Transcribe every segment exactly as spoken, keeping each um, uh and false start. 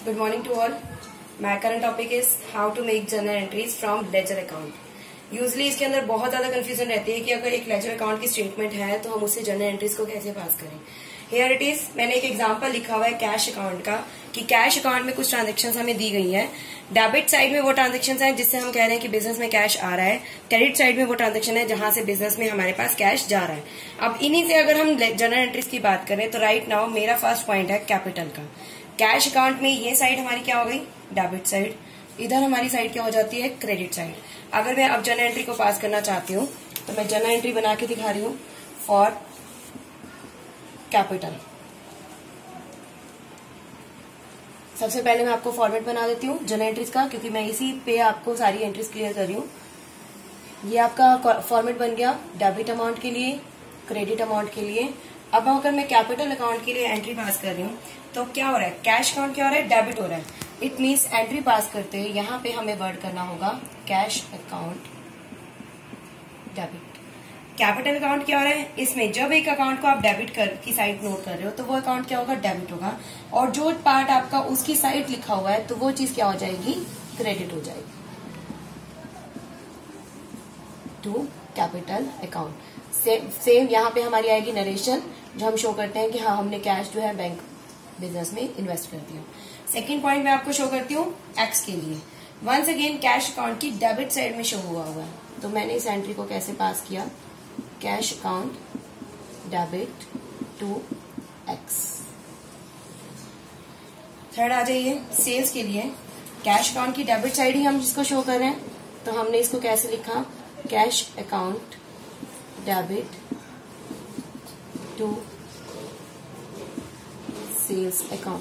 Good morning to all. My current topic is how to make journal entries from ledger account. Usually इसके अंदर बहुत ज्यादा confusion रहती है कि अगर एक लेजर अकाउंट की स्टेटमेंट है तो हम उससे जर्नल एंट्रीज को कैसे पास करें. Here it is. मैंने एक एग्जांपल लिखा हुआ है कैश अकाउंट का कि कैश अकाउंट में कुछ ट्रांजेक्शन हमें दी गई है. डेबिट साइड में वो ट्रांजेक्शन है जिससे हम कह रहे हैं कि बिजनेस में कैश आ रहा है. क्रेडिट साइड में वो ट्रांजेक्शन है जहां से बिजनेस में हमारे पास कैश जा रहा है. अब इन्हीं से अगर हम जर्नल एंट्रीज की बात करें तो राइट नाउ मेरा फर्स्ट पॉइंट है कैपिटल का. कैश अकाउंट में ये साइड हमारी क्या हो गई, डेबिट साइड. इधर हमारी साइड क्या हो जाती है, क्रेडिट साइड. अगर मैं अब जर्नल एंट्री को पास करना चाहती हूँ तो मैं जर्नल एंट्री बना के दिखा रही हूँ फॉर कैपिटल. सबसे पहले मैं आपको फॉर्मेट बना देती हूँ जर्नल एंट्रीज का, क्योंकि मैं इसी पे आपको सारी एंट्रीज क्लियर कर रही हूँ. ये आपका फॉर्मेट बन गया डेबिट अमाउंट के लिए, क्रेडिट अमाउंट के लिए. अब अगर मैं कैपिटल अकाउंट के लिए एंट्री पास कर रही हूँ तो क्या हो रहा है, कैश अकाउंट क्या हो रहा है, डेबिट हो रहा है. इट मीन्स एंट्री पास करते हैं यहाँ पे हमें वर्ड करना होगा cash account debit. Capital account क्या हो रहा है, इसमें जब एक अकाउंट को आप डेबिट कर की साइड नोट कर रहे हो तो वो अकाउंट क्या होगा, डेबिट होगा. और जो पार्ट आपका उसकी साइड लिखा हुआ है तो वो चीज क्या हो जाएगी, क्रेडिट हो जाएगी to capital account. Same same यहाँ पे हमारी आएगी नरेशन, जो हम शो करते हैं कि हाँ हमने कैश जो है बैंक बिजनेस में इन्वेस्ट कर दिया. सेकेंड पॉइंट मैं आपको शो करती हूँ एक्स के लिए. वंस अगेन कैश अकाउंट की डेबिट साइड में शो हुआ हुआ है तो मैंने इस एंट्री को कैसे पास किया, cash account debit to X. Third आ जाइए सेल्स के लिए. कैश अकाउंट की डेबिट साइड ही हम जिसको शो कर रहे हैं तो हमने इसको कैसे लिखा, cash account debit to sales account.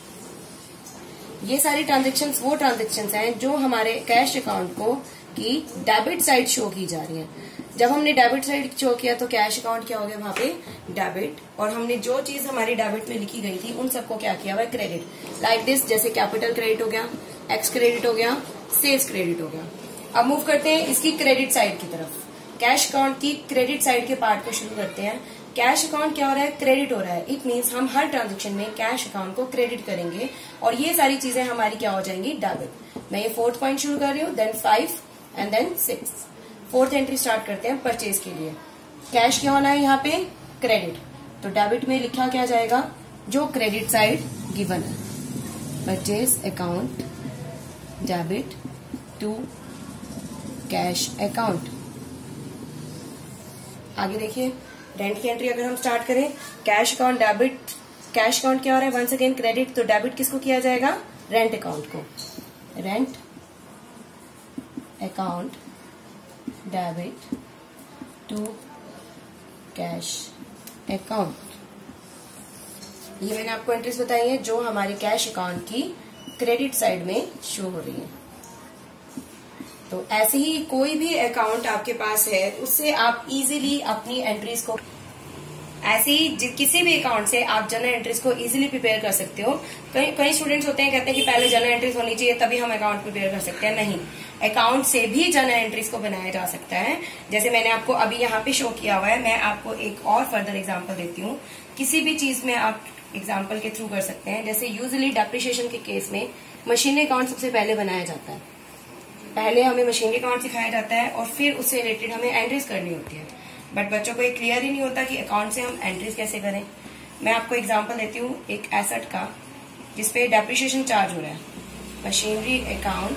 ये सारी ट्रांजेक्शन्स वो ट्रांजेक्शन्स हैं जो हमारे कैश अकाउंट को की डेबिट साइड शो की जा रही है. जब हमने डेबिट साइड शो किया तो कैश अकाउंट क्या हो गया वहां पे, डेबिट. और हमने जो चीज हमारी डेबिट में लिखी गई थी उन सबको क्या किया हुआ है, क्रेडिट. लाइक दिस, जैसे कैपिटल क्रेडिट हो गया, एक्स क्रेडिट हो गया, सेल्स क्रेडिट हो गया. अब मूव करते हैं इसकी क्रेडिट साइड की तरफ. कैश अकाउंट की क्रेडिट साइड के पार्ट को शुरू करते हैं. कैश अकाउंट क्या हो रहा है, क्रेडिट हो रहा है. इट मीन्स हम हर ट्रांजेक्शन में कैश अकाउंट को क्रेडिट करेंगे और ये सारी चीजें हमारी क्या हो जाएंगी, डेबिट. मैं ये फोर्थ पॉइंट शुरू कर रही हूँ, then five and then six. Fourth entry start करते हैं परचेज के लिए. कैश क्या होना है यहाँ पे, क्रेडिट. तो डेबिट में लिखा क्या जाएगा, जो क्रेडिट साइड गिवन है, purchase account debit to cash account. आगे देखिए रेंट की एंट्री अगर हम स्टार्ट करें, cash account debit, cash account क्या हो रहा है, वंस अगेन क्रेडिट. तो डेबिट किसको किया जाएगा, रेंट अकाउंट को. Rent account debit to cash account. ये मैंने आपको एंट्रीज बताई है जो हमारे कैश अकाउंट की क्रेडिट साइड में शो हो रही है. तो ऐसे ही कोई भी अकाउंट आपके पास है उससे आप इजीली अपनी एंट्रीज को, ऐसे ही किसी भी अकाउंट से आप जर्नल एंट्रीज को इजीली प्रिपेयर कर सकते हो. कई कई स्टूडेंट्स होते हैं कहते हैं कि पहले जर्नल एंट्रीज होनी चाहिए तभी हम अकाउंट प्रिपेयर कर सकते हैं. नहीं, अकाउंट से भी जर्नल एंट्रीज को बनाया जा सकता है. जैसे मैंने आपको अभी यहाँ पे शो किया हुआ है. मैं आपको एक और फर्दर एग्जाम्पल देती हूँ. किसी भी चीज में आप एग्जाम्पल के थ्रू कर सकते हैं. जैसे यूजुअली डेप्रिसिएशन के केस में मशीनरी अकाउंट सबसे पहले बनाया जाता है. पहले हमें मशीनरी अकाउंट सिखाया जाता है और फिर उससे रिलेटेड हमें एंट्रीज करनी होती है. बट बच्चों को ये क्लियर ही नहीं होता कि अकाउंट से हम एंट्रीज कैसे करें. मैं आपको एग्जांपल देती हूँ एक एसेट का जिसपे डेप्रिसिएशन चार्ज हो रहा है. मशीनरी अकाउंट,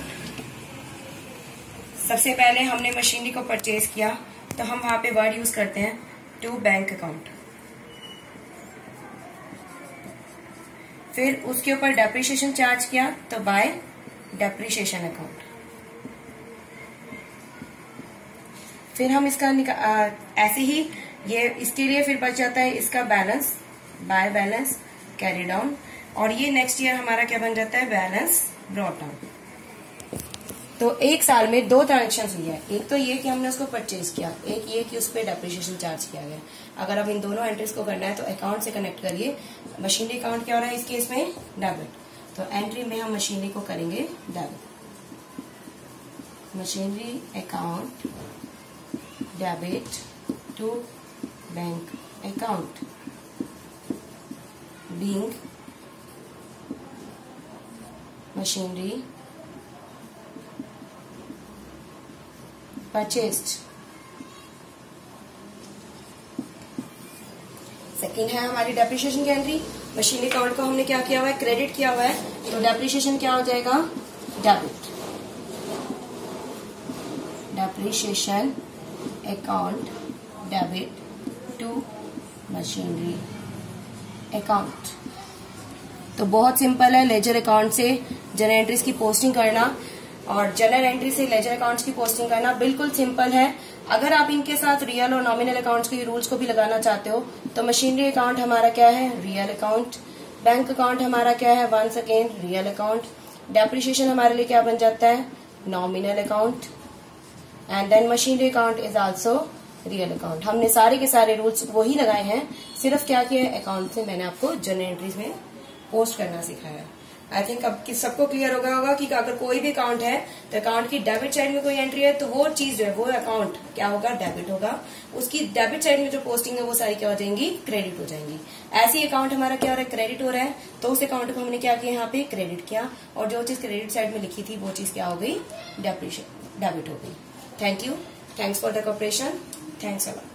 सबसे पहले हमने मशीनरी को परचेज किया तो हम वहां पे वर्ड यूज करते हैं टू बैंक अकाउंट. फिर उसके ऊपर डेप्रिसिएशन चार्ज किया तो बाय डेप्रिसिएशन अकाउंट. फिर हम इसका आ, ऐसे ही ये इसके लिए फिर बच जाता है इसका balance, by balance carry down. और ये नेक्स्ट ईयर हमारा क्या बन जाता है, बैलेंस ब्रॉट डाउन. तो एक साल में दो ट्रांजेक्शन हुई है. एक तो ये कि हमने उसको परचेज किया, एक ये कि उस पर डेप्रिसिएशन चार्ज किया गया. अगर अब इन दोनों एंट्रीज को करना है तो अकाउंट से कनेक्ट करिए. मशीनरी अकाउंट क्या हो रहा है इस केस में, डेबिट. तो एंट्री में हम मशीनरी को करेंगे debit. Machinery account debit to bank account being machinery purchased. Second है हमारी डेप्रिसिएशन की एंट्री। मशीनरी अकाउंट को हमने क्या किया हुआ है, क्रेडिट किया हुआ है, तो डेप्रिसिएशन क्या हो जाएगा, debit. Depreciation account debit to machinery account. तो बहुत सिंपल है लेजर अकाउंट से जनरल एंट्रीज की पोस्टिंग करना और जनरल एंट्री से लेजर अकाउंट्स की पोस्टिंग करना बिल्कुल सिंपल है। अगर आप इनके साथ रियल और नॉमिनल अकाउंट्स के रूल्स को भी लगाना चाहते हो तो मशीनरी अकाउंट हमारा क्या है, रियल अकाउंट। बैंक अकाउंट हमारा क्या है, once again real account. Depreciation हमारे लिए क्या बन जाता है, nominal account. And then machinery account is also real account. हमने सारे के सारे रूल्स वही लगाए हैं, सिर्फ क्या किया है, अकाउंट से मैंने आपको जनरल एंट्रीज में पोस्ट करना सिखाया। आई थिंक अब कि सबको क्लियर होगा होगा कि अगर कोई भी अकाउंट है तो अकाउंट की डेबिट साइड में कोई एंट्री है तो वो चीज जो है वो अकाउंट क्या होगा, डेबिट होगा। उसकी डेबिट साइड में जो पोस्टिंग है वो सारी क्या हो जाएंगी, क्रेडिट हो जाएंगी। ऐसे ही अकाउंट हमारा क्या हो रहा है, क्रेडिट हो रहा है, तो उस अकाउंट को हमने क्या किया, यहाँ पे क्रेडिट किया और जो चीज क्रेडिट साइड में लिखी थी वो चीज क्या हो गई, डेबिट हो गई। Thank you, thanks for the cooperation, thanks a lot.